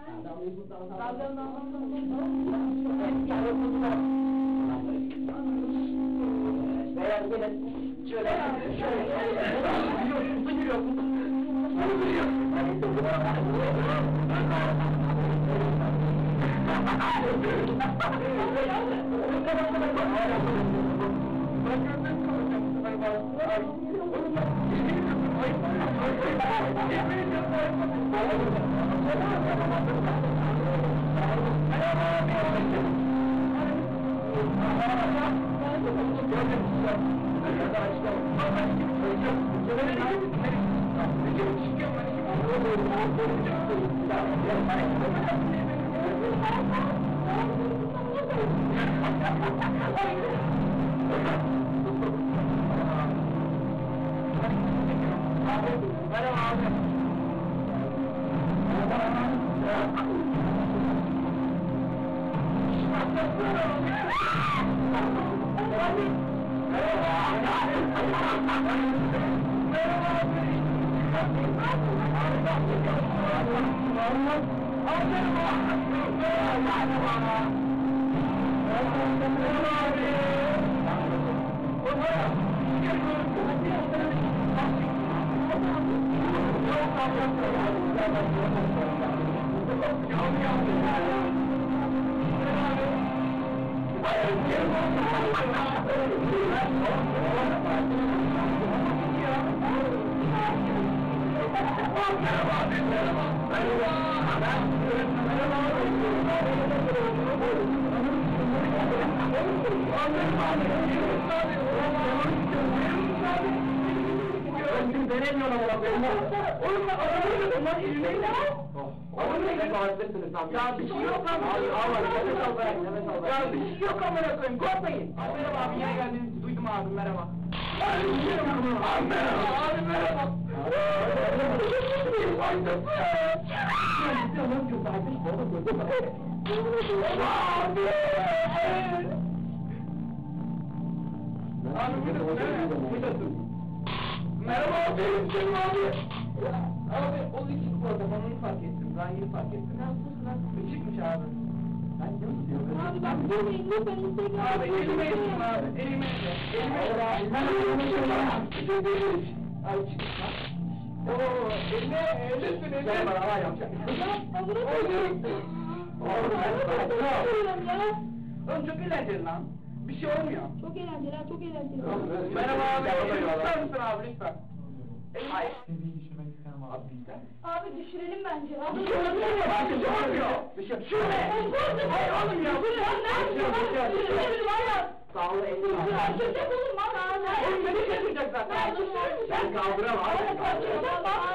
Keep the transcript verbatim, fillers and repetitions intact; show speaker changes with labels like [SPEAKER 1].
[SPEAKER 1] Beyler gelin. Şöyle, şöyle, şöyle. Giriyor, giriyor. Ya bir şey yok lan. Ya bir şey yok amına koyayım. Korkmayın. Merhaba abi, yine geldiniz. Duydum abi, merhaba. Abi merhaba. Abi merhaba. Merhaba abi. Abi. Abi o ışık bu arada, onu fark ettim. Ben yeni fark ettim. Nasılsın lan? Işıkmış abi. Ben ne diyorum? Abi ben bu elini ben Instagram'da. Abi elime yedim abi. Elime yedim. Elime yedim. Ben elime yedim. Abi çıkmış lan. Ooo elime ellesin elime. Gel bana var yapacak. Oğlum çok eğlenceli lan. Bir şey olmuyor.
[SPEAKER 2] Çok eğlenceli, çok eğlenceli.
[SPEAKER 1] Merhaba abi. Tutar mısın abi lütfen? Hayır. Abi bizden.
[SPEAKER 2] Abi düşürelim bence. Abi
[SPEAKER 1] bir şey olmuyor. Abi bir şey olmuyor. Bir şey. Şöyle. Hayır oğlum ya.
[SPEAKER 2] Bu ne? Ne? Düşürelim ayağım.
[SPEAKER 1] Sağ ol elini.
[SPEAKER 2] Düşürecek olur mu?
[SPEAKER 1] Oğlum beni kaçıracak zaten.
[SPEAKER 2] Ben
[SPEAKER 1] kaldıramam.
[SPEAKER 2] Abi kaçıracak bak.